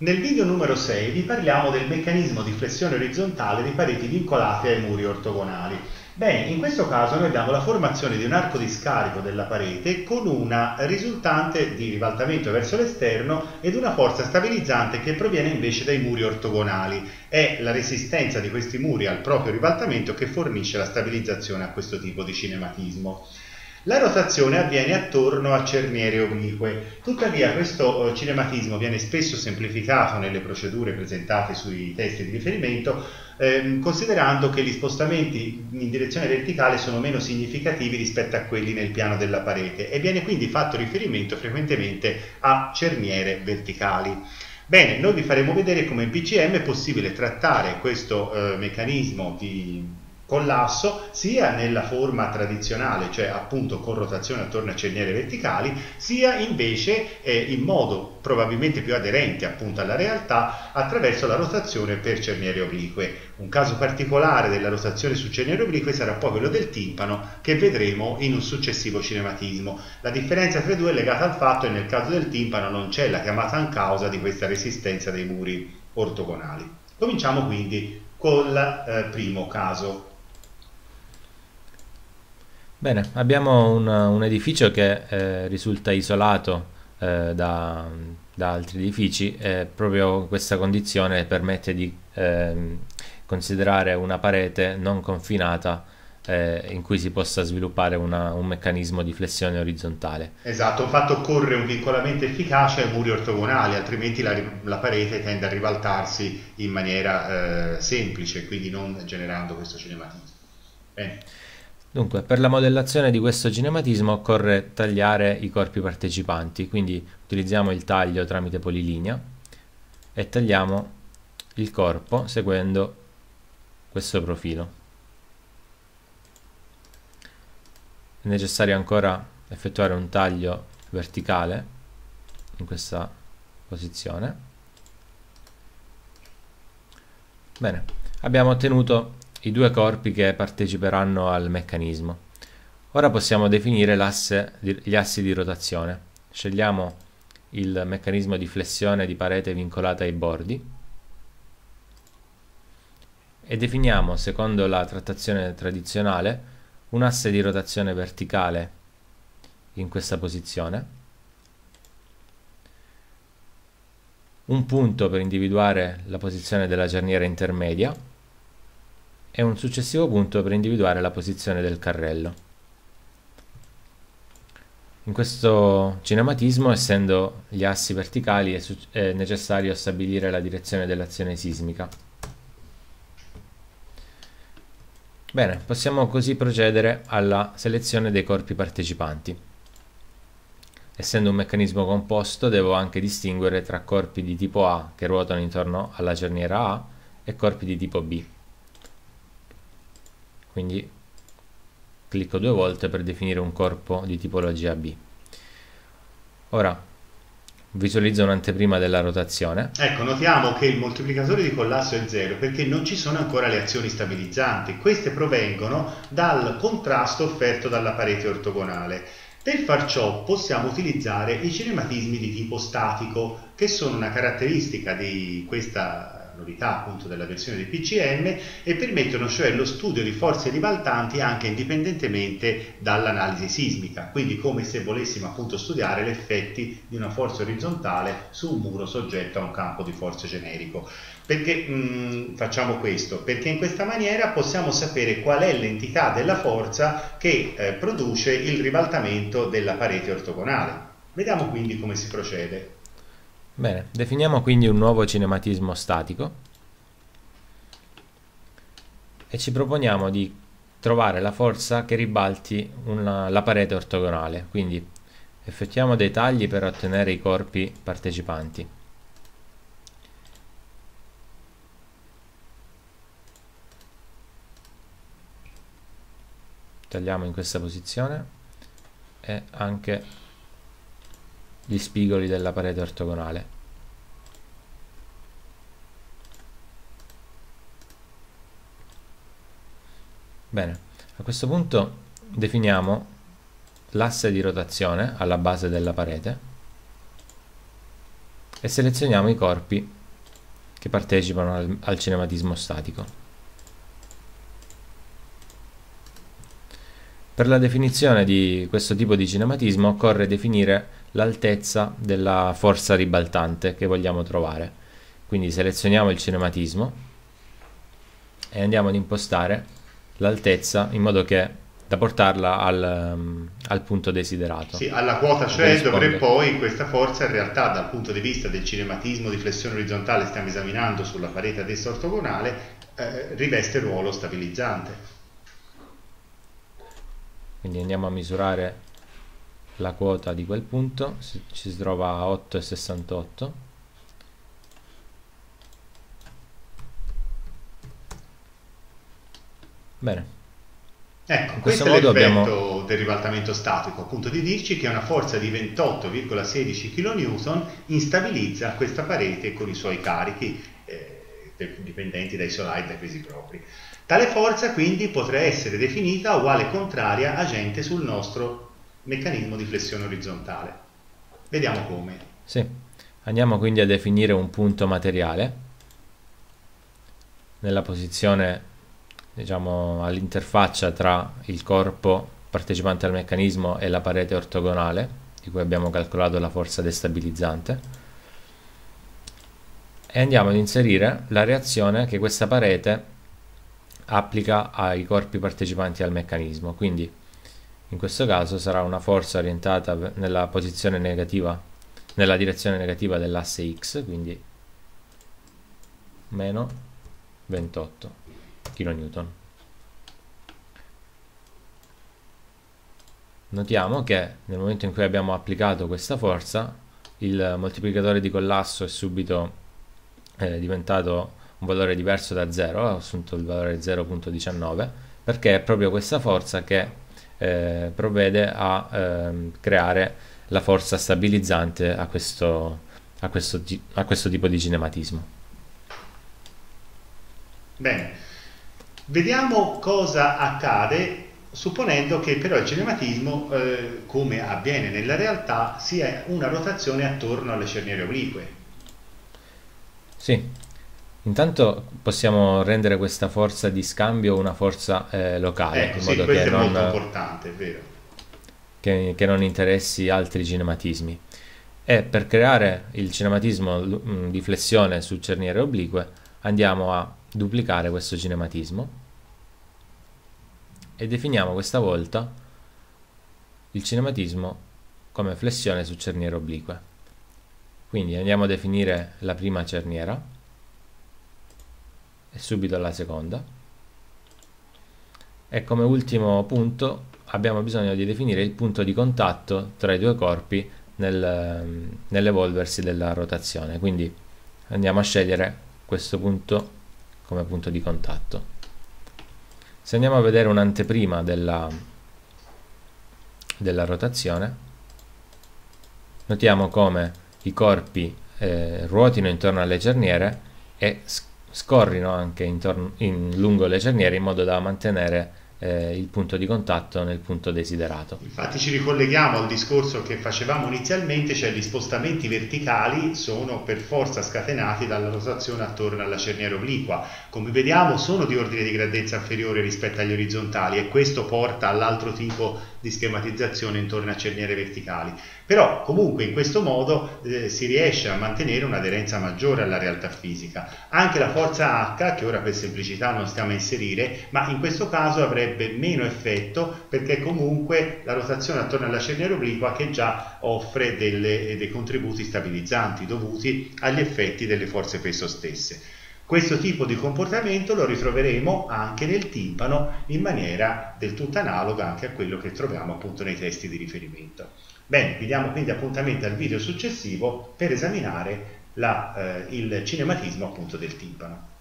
Nel video numero 6 vi parliamo del meccanismo di flessione orizzontale di pareti vincolate ai muri ortogonali. Bene, in questo caso noi abbiamo la formazione di un arco di scarico della parete con una risultante di ribaltamento verso l'esterno ed una forza stabilizzante che proviene invece dai muri ortogonali. È la resistenza di questi muri al proprio ribaltamento che fornisce la stabilizzazione a questo tipo di cinematismo. La rotazione avviene attorno a cerniere oblique, tuttavia questo cinematismo viene spesso semplificato nelle procedure presentate sui testi di riferimento, considerando che gli spostamenti in direzione verticale sono meno significativi rispetto a quelli nel piano della parete e viene quindi fatto riferimento frequentemente a cerniere verticali. Bene, noi vi faremo vedere come in PCM è possibile trattare questo meccanismo di collasso sia nella forma tradizionale, cioè appunto con rotazione attorno a cerniere verticali, sia invece in modo probabilmente più aderente appunto alla realtà attraverso la rotazione per cerniere oblique. Un caso particolare della rotazione su cerniere oblique sarà poi quello del timpano, che vedremo in un successivo cinematismo. La differenza tra i due è legata al fatto che nel caso del timpano non c'è la chiamata in causa di questa resistenza dei muri ortogonali. Cominciamo quindi col primo caso. Bene, abbiamo un edificio che risulta isolato da altri edifici e proprio questa condizione permette di considerare una parete non confinata in cui si possa sviluppare un meccanismo di flessione orizzontale. Esatto, infatti occorre un vincolamento efficace ai muri ortogonali, altrimenti la parete tende a ribaltarsi in maniera semplice, quindi non generando questo cinematismo. Bene. Dunque, per la modellazione di questo cinematismo occorre tagliare i corpi partecipanti, quindi utilizziamo il taglio tramite polilinea e tagliamo il corpo seguendo questo profilo. È necessario ancora effettuare un taglio verticale in questa posizione. Bene, abbiamo ottenuto i due corpi che parteciperanno al meccanismo. Ora possiamo definire gli assi di rotazione. Scegliamo il meccanismo di flessione di parete vincolata ai bordi e definiamo, secondo la trattazione tradizionale, un asse di rotazione verticale in questa posizione, un punto per individuare la posizione della cerniera intermedia e un successivo punto per individuare la posizione del carrello. In questo cinematismo, essendo gli assi verticali, è necessario stabilire la direzione dell'azione sismica. Bene, possiamo così procedere alla selezione dei corpi partecipanti. Essendo un meccanismo composto, devo anche distinguere tra corpi di tipo A che ruotano intorno alla cerniera A e corpi di tipo B. Quindi clicco 2 volte per definire un corpo di tipologia B. Ora visualizzo un'anteprima della rotazione. Ecco, notiamo che il moltiplicatore di collasso è 0 perché non ci sono ancora le azioni stabilizzanti. Queste provengono dal contrasto offerto dalla parete ortogonale. Per far ciò possiamo utilizzare i cinematismi di tipo statico, che sono una caratteristica di questa novità appunto della versione di PCM e permettono cioè lo studio di forze ribaltanti anche indipendentemente dall'analisi sismica, quindi come se volessimo appunto studiare gli effetti di una forza orizzontale su un muro soggetto a un campo di forze generico. Perché facciamo questo? Perché in questa maniera possiamo sapere qual è l'entità della forza che produce il ribaltamento della parete ortogonale. Vediamo quindi come si procede. Bene, definiamo quindi un nuovo cinematismo statico e ci proponiamo di trovare la forza che ribalti la parete ortogonale, quindi effettuiamo dei tagli per ottenere i corpi partecipanti. Tagliamo in questa posizione e anche gli spigoli della parete ortogonale. Bene, a questo punto definiamo l'asse di rotazione alla base della parete e selezioniamo i corpi che partecipano al cinematismo statico. Per la definizione di questo tipo di cinematismo occorre definire l'altezza della forza ribaltante che vogliamo trovare. Quindi selezioniamo il cinematismo e andiamo ad impostare l'altezza in modo che da portarla al punto desiderato. Sì, alla quota, cioè dove poi questa forza in realtà dal punto di vista del cinematismo di flessione orizzontale che stiamo esaminando sulla parete ad essa ortogonale riveste il ruolo stabilizzante. Quindi andiamo a misurare la quota di quel punto, ci si trova a 8,68. Bene. Ecco, questo è l'effetto del ribaltamento statico, appunto di dirci che una forza di 28,16 kN instabilizza questa parete con i suoi carichi dipendenti dai solai, dai pesi propri. Tale forza quindi potrà essere definita uguale contraria agente sul nostro meccanismo di flessione orizzontale. Vediamo come. Sì, andiamo quindi a definire un punto materiale nella posizione, diciamo, all'interfaccia tra il corpo partecipante al meccanismo e la parete ortogonale, di cui abbiamo calcolato la forza destabilizzante, e andiamo ad inserire la reazione che questa parete applica ai corpi partecipanti al meccanismo. Quindi in questo caso sarà una forza orientata nella posizione negativa, nella direzione negativa dell'asse X, quindi meno 28 kN. Notiamo che nel momento in cui abbiamo applicato questa forza, il moltiplicatore di collasso è subito diventato un valore diverso da 0, ho assunto il valore 0,19, perché è proprio questa forza che provvede a creare la forza stabilizzante a questo tipo di cinematismo. Bene, vediamo cosa accade supponendo che però il cinematismo, come avviene nella realtà, sia una rotazione attorno alle cerniere oblique. Sì, intanto possiamo rendere questa forza di scambio una forza locale, Ecco, in sì, modo questo che è non, molto importante, è vero. che non interessi altri cinematismi. E per creare il cinematismo di flessione su cerniere oblique andiamo a duplicare questo cinematismo e definiamo questa volta il cinematismo come flessione su cerniere oblique. Quindi andiamo a definire la prima cerniera e subito la seconda, e come ultimo punto abbiamo bisogno di definire il punto di contatto tra i due corpi nell'evolversi della rotazione. Quindi andiamo a scegliere questo punto come punto di contatto. Se andiamo a vedere un'anteprima della rotazione, notiamo come i corpi ruotino intorno alle cerniere e scorrino anche lungo le cerniere in modo da mantenere il punto di contatto nel punto desiderato. Infatti ci ricolleghiamo al discorso che facevamo inizialmente, cioè gli spostamenti verticali sono per forza scatenati dalla rotazione attorno alla cerniera obliqua. Come vediamo sono di ordine di grandezza inferiore rispetto agli orizzontali e questo porta all'altro tipo di schematizzazione intorno a cerniere verticali. Però comunque in questo modo si riesce a mantenere un'aderenza maggiore alla realtà fisica. Anche la forza H, che ora per semplicità non stiamo a inserire, ma in questo caso avrebbe meno effetto perché comunque la rotazione attorno alla cerniera obliqua che già offre dei contributi stabilizzanti dovuti agli effetti delle forze peso stesse. Questo tipo di comportamento lo ritroveremo anche nel timpano in maniera del tutto analoga anche a quello che troviamo appunto nei testi di riferimento. Bene, vi diamo quindi appuntamento al video successivo per esaminare il cinematismo appunto del timpano.